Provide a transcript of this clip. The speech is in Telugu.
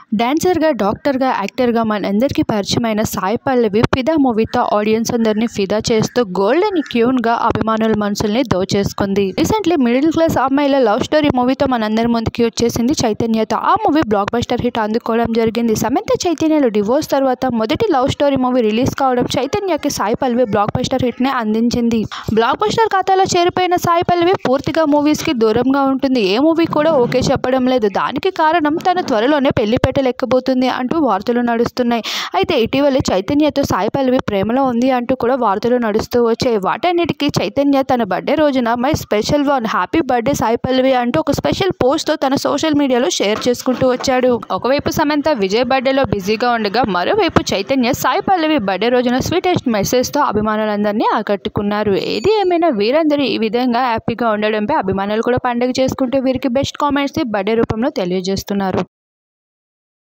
డాన్సర్‌గా, డాక్టర్‌గా, యాక్టర్‌గా మనందరికీ పరిచయమైన సాయి పల్లవి 'ఫిదా' మూవీతో ఆడియన్స్ అందరినీ ఫిదా చేస్తూ గోల్డెన్ క్వీన్‌గా అభిమానుల మనసుల్ని దోచేసుకుంది. రీసెంట్లీ మిడిల్ క్లాస్ అమ్మాయిల లవ్ స్టోరీ మూవీతో మనందరి ముందుకి వచ్చేసింది చైతన్యతో. ఆ మూవీ బ్లాక్ బస్టర్ హిట్ అందుకోవడం జరిగింది. సమంత చైతన్యలు డివోర్స్ తర్వాత మొదటి లవ్ స్టోరీ మూవీ రిలీజ్ కావడం చైతన్యకి సాయి పల్లవి బ్లాక్ బస్టర్ హిట్‌ని అందించింది. బ్లాక్ బస్టర్ ఖాతాలో చేరిపోయిన సాయి పల్లవి పూర్తిగా మూవీస్‌కి దూరంగా ఉంటుంది. ఏ మూవీ కూడా ఓకే చెప్పడం లేదు. దానికి కారణం తను త్వరలోనే పెళ్లిపేట లెక్కబోతుంది అంటూ వార్తలు నడుస్తున్నాయి. అయితే ఇటీవలే చైతన్యతో సాయి పల్లవి ప్రేమలో ఉంది అంటూ కూడా వార్తలు నడుస్తూ వచ్చాయి. వాటన్నిటికీ చైతన్య తన బర్త్డే రోజున my special one happy birthday Sai Pallavi అంటూ ఒక స్పెషల్ పోస్ట్తో తన సోషల్ మీడియాలో షేర్ చేసుకుంటూ వచ్చాడు. ఒకవైపు సమంత విజయ్ బర్త్డేలో బిజీగా ఉండగా, మరోవైపు చైతన్య సాయి పల్లవి బర్త్డే రోజున స్వీటెస్ట్ మెసేజ్తో అభిమానులందరినీ ఆకట్టుకున్నారు. ఏది ఏమైనా వీరందరూ ఈ విధంగా హ్యాపీగా ఉండడంపై అభిమానులు కూడా పండుగ చేసుకుంటూ వీరికి బెస్ట్ కామెంట్స్ బర్త్డే రూపంలో తెలియజేస్తున్నారు.